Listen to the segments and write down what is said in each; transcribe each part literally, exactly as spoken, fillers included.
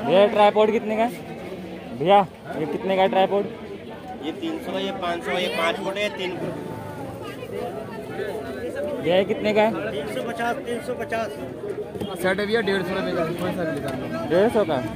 भैया ट्राईपोड कितने का है? भैया ये कितने का है ट्राईपोड? ये तीन सौ, ये पाँच सौ, ये पाँच फुट है, तीन फुट। भैया ये कितने का है? तीन सौ पचास, तीन सौ पचास। सेट है भैया डेढ़ सौ रुपये का, कौन सा निकाल लो? डेढ़ सौ का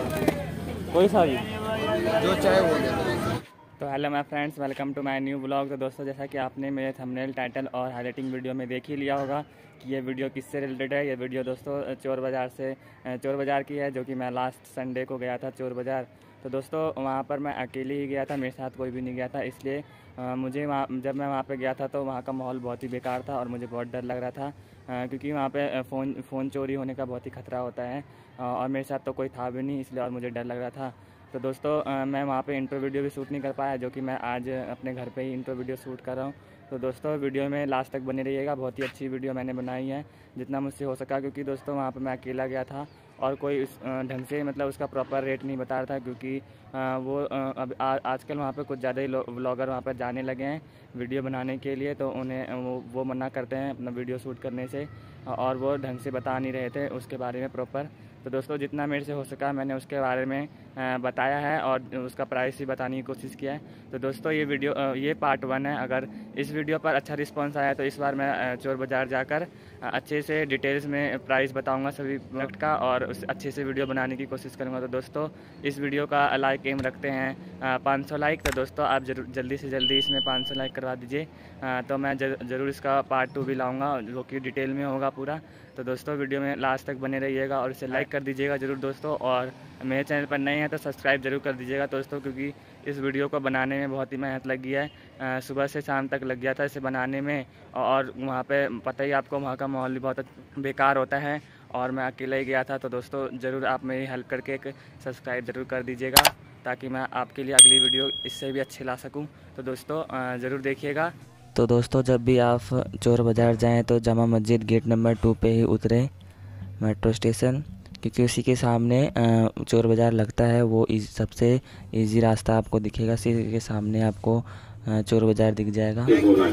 कोई सा भी जो चाहे वो ले लो। तो hello my friends, welcome to my new blog. तो दोस्तों, जैसा कि आपने मेरे थंबनेल, टाइटल और हाईलाइटिंग वीडियो में देख ही लिया होगा कि ये वीडियो किससे रिलेटेड है। ये वीडियो दोस्तों चोर बाज़ार से चोर बाज़ार की है, जो कि मैं लास्ट संडे को गया था चोर बाज़ार। तो दोस्तों वहाँ पर मैं अकेले ही गया था, मेरे साथ कोई भी नहीं गया था। इसलिए आ, मुझे वहाँ जब मैं वहाँ पे गया था तो वहाँ का माहौल बहुत ही बेकार था और मुझे बहुत डर लग रहा था, आ, क्योंकि वहाँ पे फ़ोन फ़ोन चोरी होने का बहुत ही खतरा होता है और मेरे साथ तो कोई था भी नहीं, इसलिए और मुझे डर लग रहा था। तो दोस्तों आ, मैं वहाँ पे इंट्रो वीडियो भी शूट नहीं कर पाया, जो कि मैं आज अपने घर पे ही इंट्रो वीडियो शूट कर रहा हूँ। तो दोस्तों वीडियो में लास्ट तक बने रहिएगा, बहुत ही अच्छी वीडियो मैंने बनाई है जितना मुझसे हो सका, क्योंकि दोस्तों वहाँ पे मैं अकेला गया था और कोई उस ढंग से मतलब उसका प्रॉपर रेट नहीं बता रहा था, क्योंकि आ, वो आ, अब आ, आजकल वहाँ पे कुछ ज़्यादा ही व्लॉगर वहाँ पर जाने लगे हैं वीडियो बनाने के लिए। तो उन्हें वो, वो मना करते हैं अपना वीडियो शूट करने से और वो ढंग से बता नहीं रहे थे उसके बारे में प्रॉपर। तो दोस्तों जितना मेरे से हो सका मैंने उसके बारे में बताया है और उसका प्राइस भी बताने की कोशिश किया है। तो दोस्तों ये वीडियो ये पार्ट वन है। अगर इस वीडियो पर अच्छा रिस्पांस आया तो इस बार मैं चोर बाज़ार जाकर अच्छे से डिटेल्स में प्राइस बताऊंगा सभी प्रोडक्ट का और उस अच्छे से वीडियो बनाने की कोशिश करूंगा। तो दोस्तों इस वीडियो का लाइक एम रखते हैं पाँच सौ लाइक। तो दोस्तों आप जरूर जल्दी से जल्दी इसमें पाँच सौ लाइक करवा दीजिए, तो मैं ज़रूर इसका पार्ट टू भी लाऊँगा जो कि डिटेल में होगा पूरा। तो दोस्तों वीडियो में लास्ट तक बने रहिएगा और इसे लाइक कर दीजिएगा ज़रूर दोस्तों, और मेरे चैनल पर नए हैं तो सब्सक्राइब जरूर कर दीजिएगा दोस्तों, क्योंकि इस वीडियो को बनाने में बहुत ही मेहनत लगी है। आ, सुबह से शाम तक लग गया था इसे बनाने में और वहाँ पे पता ही आपको वहाँ का माहौल भी बहुत बेकार होता है और मैं अकेला ही गया था। तो दोस्तों ज़रूर आप मेरी हेल्प करके एक सब्सक्राइब ज़रूर कर दीजिएगा ताकि मैं आपके लिए अगली वीडियो इससे भी अच्छी ला सकूँ। तो दोस्तों ज़रूर देखिएगा। तो दोस्तों जब भी आप चोर बाज़ार जाएं तो Jama Masjid gate number two पे ही उतरे मेट्रो स्टेशन, क्योंकि उसी के सामने चोर बाज़ार लगता है। वो सबसे इजी रास्ता आपको दिखेगा, इसी के सामने आपको चोर बाज़ार दिख जाएगा।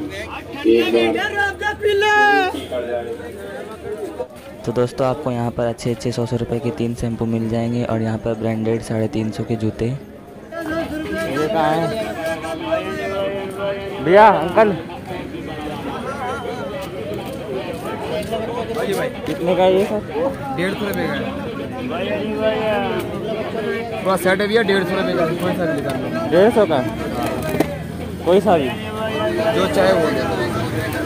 तो दोस्तों आपको यहाँ पर अच्छे अच्छे सौ सौ रुपये के तीन शैम्पू मिल जाएंगे और यहाँ पर ब्रांडेड साढ़े तीन सौ के जूते। ये कहाँ है भैया? अंकल कितने का है ये सर? डेढ़ सौ रुपये का पूरा सेट है भैया, डेढ़ सौ रुपये का, कौन सा निकाल लो? डेढ़ सौ का कोई सा भी जो चाहे वो ले लो।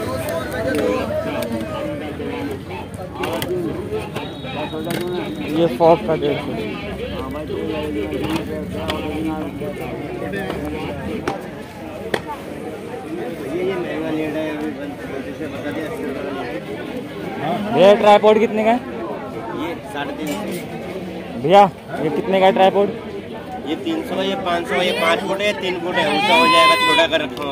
ये फॉक का डेढ़ सौ। भैया ट्राईपोड कितने का है? ये साढ़े तीन सौ। भैया ये कितने का है ट्राईपोड? ये तीन सौ, ये पाँच सौ, ये पाँच फुट है, तीन फुट है, ऊंचा हो जाएगा, छोटा कर रखा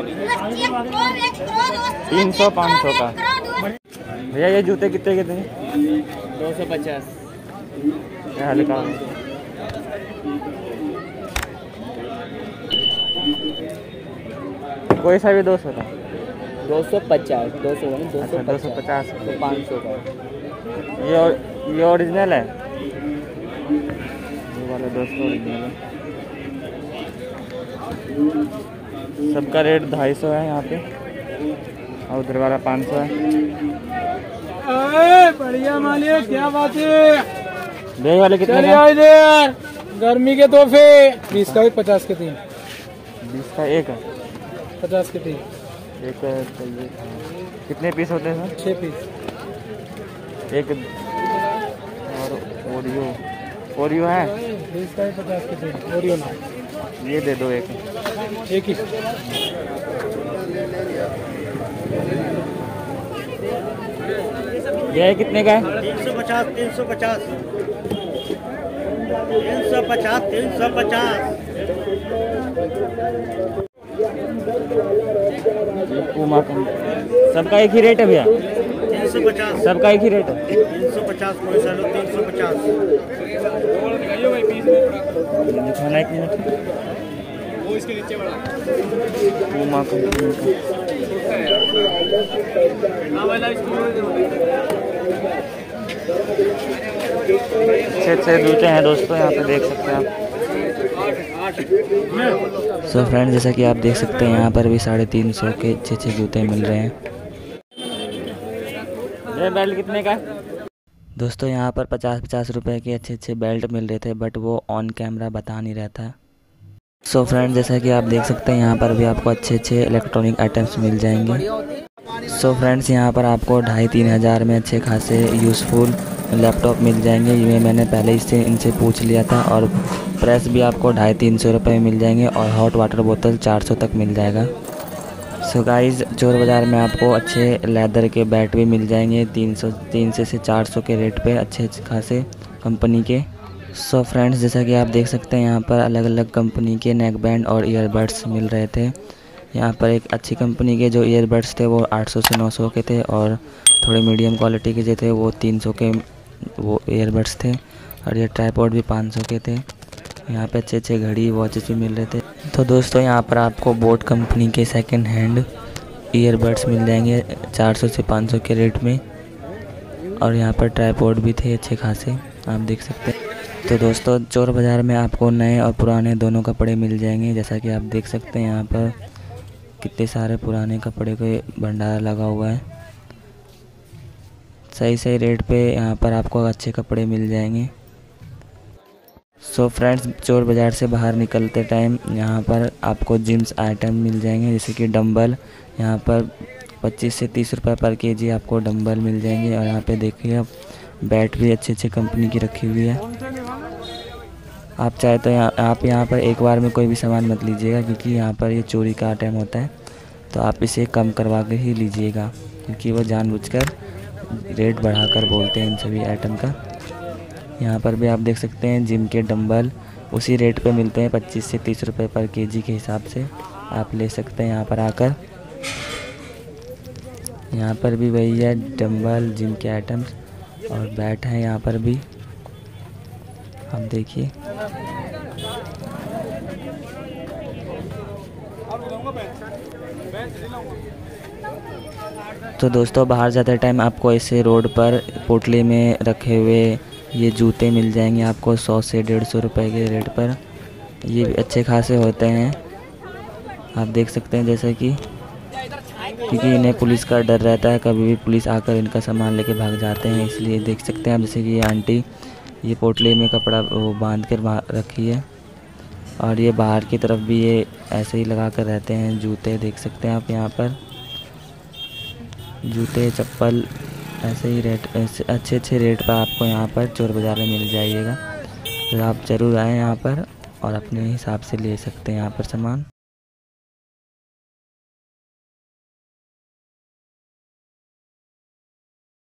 हूँ। तीन सौ पाँच सौ का। भैया ये जूते कितने कितने? दो सौ पचास। हल्का कोई सा भी दो सौ का? दो सौ पचास। दो सौ दो सौ दो सौ पचास तो पाँच सौ का। ये और, ये ओरिजिनल है, ये वाला दो सौ ओरिजिनल है। सबका रेट ढाई सौ है यहाँ पे और उधर वाला पाँच सौ है। बढ़िया मालिक, क्या बात है। भैया वाले कितने का? इधर गर्मी के तोहफे बीस का एक, पचास के तीन। बीस का एक है, पचास के तीन। एक चाहिए। कितने पीस होते हैं सर? छः पीस। एक और ओरियो ओरियो है बीस का एक, पचास के तीन। ओरियो ना ये दे दो एक एक ही। ये कितने का है? तीन सौ पचास, तीन सौ पचास, तीन सौ पचास, तीन सौ पचास। पूमा का सबका एक ही रेट है भैया? तीन सौ पचास सबका एक ही रेट है? तीन सौ पचास कोई सा लो, तीन सौ पचास। दिखाना एक मिनट। पूमा कंपनी का अच्छे अच्छे जूते हैं दोस्तों, यहाँ पे देख सकते हैं आप। सो so फ्रेंड्स, जैसा कि आप देख सकते हैं यहाँ पर भी साढ़े तीन सौ के अच्छे अच्छे जूते मिल रहे हैं। ये बेल्ट कितने का? दोस्तों यहाँ पर पचास पचास रुपए के अच्छे अच्छे बेल्ट मिल रहे थे, बट वो ऑन कैमरा बता नहीं रहा था। सो so फ्रेंड्स, जैसा कि आप देख सकते हैं यहाँ पर भी आपको अच्छे अच्छे इलेक्ट्रॉनिक आइटम्स मिल जाएंगे। सो so फ्रेंड्स, यहाँ पर आपको ढाई तीन हज़ार में अच्छे खासे यूज़फुल लैपटॉप मिल जाएंगे। ये मैंने पहले इससे इनसे पूछ लिया था। और प्रेस भी आपको ढाई तीन सौ रुपये मिल जाएंगे और हॉट वाटर बोतल चार सौ तक मिल जाएगा। सो गाइज़, चोर बाज़ार में आपको अच्छे लेदर के बैट भी मिल जाएंगे तीन सौ तीन से से चार सौ के रेट पे, अच्छे खासे कंपनी के। सो so फ्रेंड्स, जैसा कि आप देख सकते हैं यहाँ पर अलग अलग कंपनी के नेक बैंड और ईयरबड्स मिल रहे थे। यहाँ पर एक अच्छी कंपनी के जो ईयरबड्स थे वो आठ सौ से नौ सौ के थे, और थोड़े मीडियम क्वालिटी के जो थे वो तीन सौ के वो ईयरबड्स थे, और ये ट्राइपॉड भी पाँच सौ के थे। यहाँ पे अच्छे अच्छे घड़ी वॉचेस भी मिल रहे थे। तो दोस्तों यहाँ पर आपको बोट कंपनी के सेकंड हैंड ईयरबड्स मिल जाएंगे चार सौ से पाँच सौ के रेट में, और यहाँ पर ट्राइपॉड भी थे अच्छे खासे, आप देख सकते हैं। तो दोस्तों, चोर बाज़ार में आपको नए और पुराने दोनों कपड़े मिल जाएंगे। जैसा कि आप देख सकते हैं यहाँ पर कितने सारे पुराने कपड़े के भंडार लगा हुआ है। सही सही रेट पे यहाँ पर आपको अच्छे कपड़े मिल जाएंगे। सो फ्रेंड्स, चोर बाज़ार से बाहर निकलते टाइम यहाँ पर आपको जिम्स आइटम मिल जाएंगे, जैसे कि डंबल। यहाँ पर पच्चीस से तीस रुपये पर केजी आपको डंबल मिल जाएंगे। और यहाँ पे देखिए आप बैट भी अच्छी अच्छी कंपनी की रखी हुई है। आप चाहे तो यहाँ आप यहाँ पर एक बार में कोई भी सामान मत लीजिएगा, क्योंकि यहाँ पर ये चोरी का टाइम होता है। तो आप इसे कम करवा के ही लीजिएगा, क्योंकि वो जानबूझकर रेट बढ़ाकर बोलते हैं इन सभी आइटम का। यहाँ पर भी आप देख सकते हैं जिम के डंबल उसी रेट पे मिलते हैं, पच्चीस से तीस रुपये पर केजी के हिसाब से आप ले सकते हैं यहाँ पर आकर। यहाँ पर भी वही है, डंबल, जिम के आइटम्स और बैट हैं यहाँ पर भी, आप देखिए। तो दोस्तों, बाहर जाते टाइम आपको ऐसे रोड पर पोटली में रखे हुए ये जूते मिल जाएंगे आपको सौ से डेढ़ सौ रुपये के रेट पर। ये भी अच्छे खासे होते हैं, आप देख सकते हैं। जैसे कि क्योंकि इन्हें पुलिस का डर रहता है, कभी भी पुलिस आकर इनका सामान लेके भाग जाते हैं, इसलिए देख सकते हैं आप। जैसे कि ये आंटी ये पोटली में कपड़ा वो बांध कर रखी है, और ये बाहर की तरफ भी ये ऐसे ही लगा कर रहते हैं। जूते देख सकते हैं आप, यहाँ पर जूते चप्पल ऐसे ही रेट अच्छे अच्छे रेट पर आपको यहाँ पर चोर बाज़ार में मिल जाइएगा। तो आप ज़रूर आएँ यहाँ पर और अपने हिसाब से ले सकते हैं यहाँ पर सामान।